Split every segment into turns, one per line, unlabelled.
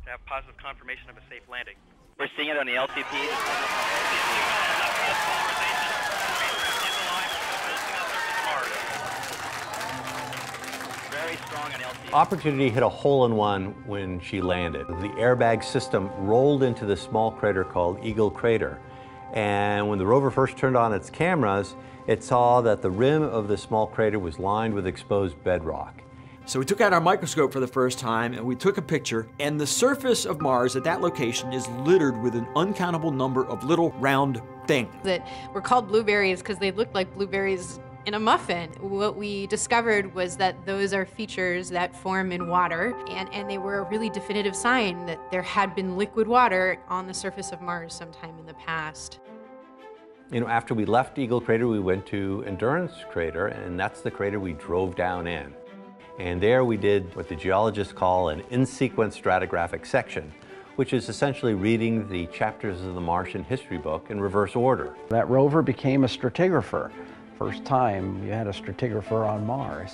to have positive confirmation of a safe landing.
We're seeing it on the LTP. Very strong on LTP.
Opportunity hit a hole-in-one when she landed. The airbag system rolled into the small crater called Eagle Crater. And when the rover first turned on its cameras, it saw that the rim of the small crater was lined with exposed bedrock.
So we took out our microscope for the first time and we took a picture, and the surface of Mars at that location is littered with an uncountable number of little round things.
That were called blueberries because they looked like blueberries in a muffin. What we discovered was that those are features that form in water, and they were a really definitive sign that there had been liquid water on the surface of Mars sometime in the past.
You know, after we left Eagle Crater, we went to Endurance Crater, and that's the crater we drove down in. And there we did what the geologists call an in-sequence stratigraphic section, which is essentially reading the chapters of the Martian history book in reverse order.
That rover became a stratigrapher. First time you had a stratigrapher on Mars.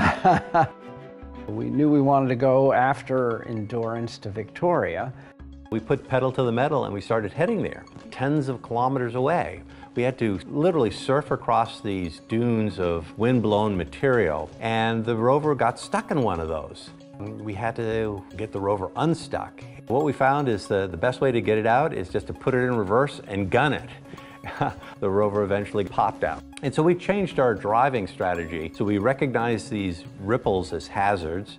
We knew we wanted to go after Endurance to Victoria.
We put pedal to the metal and we started heading there, tens of kilometers away. We had to literally surf across these dunes of wind-blown material, and the rover got stuck in one of those. We had to get the rover unstuck. What we found is the best way to get it out is just to put it in reverse and gun it. The rover eventually popped out. And so we changed our driving strategy. So we recognized these ripples as hazards.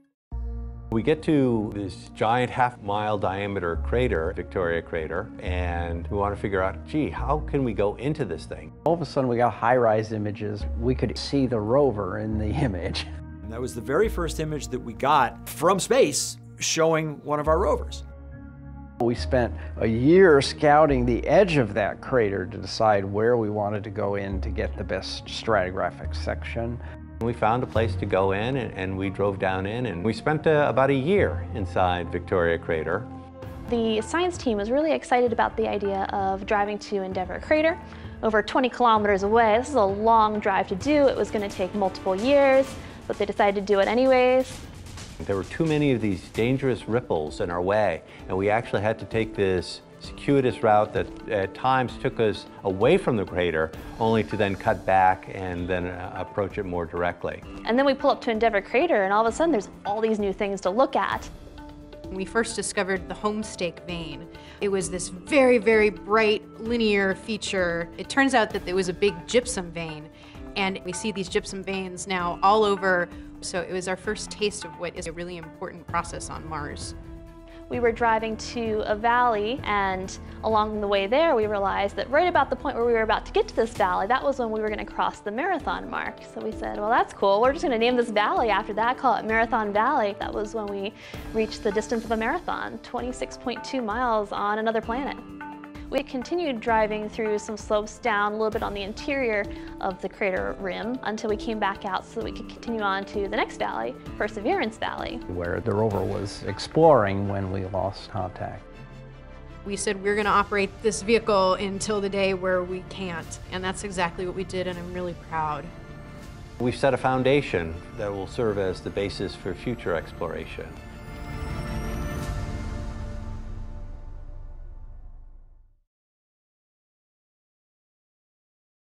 We get to this giant half-mile diameter crater, Victoria Crater, and we want to figure out, gee, how can we go into this thing?
All of a sudden we got high-rise images. We could see the rover in the image.
And that was the very first image that we got from space showing one of our rovers.
We spent a year scouting the edge of that crater to decide where we wanted to go in to get the best stratigraphic section.
We found a place to go in, and we drove down in, and we spent about a year inside Victoria Crater.
The science team was really excited about the idea of driving to Endeavour Crater, over 20 kilometers away. This is a long drive to do. It was going to take multiple years, but they decided to do it anyways.
There were too many of these dangerous ripples in our way, and we actually had to take this circuitous route that at times took us away from the crater, only to then cut back and then approach it more directly.
And then we pull up to Endeavour Crater, and all of a sudden there's all these new things to look at.
We first discovered the homestake vein. It was this very, very bright linear feature. It turns out that there was a big gypsum vein, and we see these gypsum veins now all over. So it was our first taste of what is a really important process on Mars.
We were driving to a valley, and along the way there we realized that right about the point where we were about to get to this valley, that was when we were going to cross the marathon mark. So we said, well, that's cool. We're just going to name this valley after that, call it Marathon Valley. That was when we reached the distance of a marathon, 26.2 miles on another planet. We continued driving through some slopes down a little bit on the interior of the crater rim until we came back out so that we could continue on to the next valley, Perseverance Valley,
where the rover was exploring when we lost contact.
We said we're going to operate this vehicle until the day where we can't, and that's exactly what we did, and I'm really proud.
We've set a foundation that will serve as the basis for future exploration.